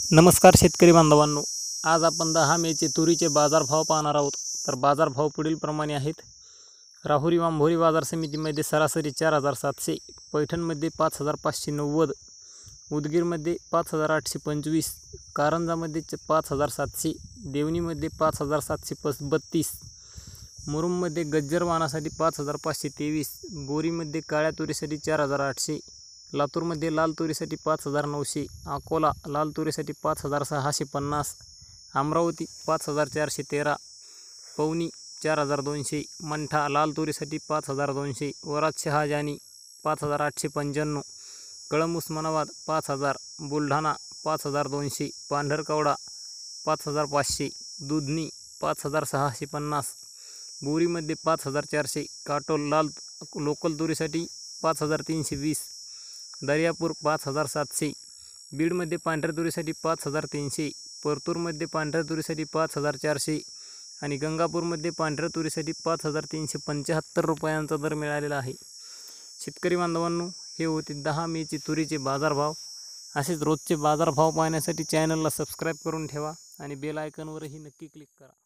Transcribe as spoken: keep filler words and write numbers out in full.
नमस्कार शेतकरी बांधवांनो, आज आपण दहा मेचे तुरीचे बाजारभाव पाहणार आहोत। तर बाजारभाव पुढील प्रमाणे आहेत। राहुरी वांभोरी बाजार समितीमध्ये सरासरी चार हजार सातशे, पैठणमध्ये पाच हजार पाचशे नव्वद, उदगीरमध्ये पाच हजार आठशे पंचवीस, कारंजामध्ये पाच हजार सातशे, देवणीमध्ये पाच हजार सातशे पस बत्तीस, मुरुममध्ये गज्जर वाणासाठी पाच हजार पाचशे तेवीस, बोरीमध्ये काळ्या तुरीसाठी चार हजार आठशे, लातूरमध्ये लाल तुरीसाठी पाच हजार नऊशे, अकोला लाल तुरीसाठी पाच हजार सहाशे पन्नास, अमरावती पाच हजार चारशे तेरा, पवनी चार हजार दोनशे, मंठा लाल तुरीसाठी पाच हजार दोनशे, वरात शहाजानी पाच हजार आठशे पंच्याण्णव, कळंब उस्मानाबाद पाच हजार, बुलढाणा पाच हजार दोनशे, पांढरकवडा पाच हजार पाचशे, दुधनी पाच हजार सहाशे पन्नास, बोरीमध्ये पाच हजार चारशे, काटोल लाल लोकल तुरीसाठी पाच हजार तीनशे वीस, दर्यापूर पाच हजार सातशे, बीडमध्ये पांढऱ्या तुरीसाठी पाच हजार तीनशे, परतूरमध्ये पांढऱ्या तुरीसाठी पाच हजार चारशे आणि गंगापूरमध्ये पांढऱ्या तुरीसाठी पाच हजार तीनशे पंच्याहत्तर रुपयांचा दर मिळालेला आहे। शेतकरी बांधवांनो, हे होते दहा मेचे तुरीचे बाजारभाव। असेच रोजचे बाजारभाव पाहण्यासाठी चॅनलला सबस्क्राईब करून ठेवा आणि बेल आयकॉनवरही नक्की क्लिक करा।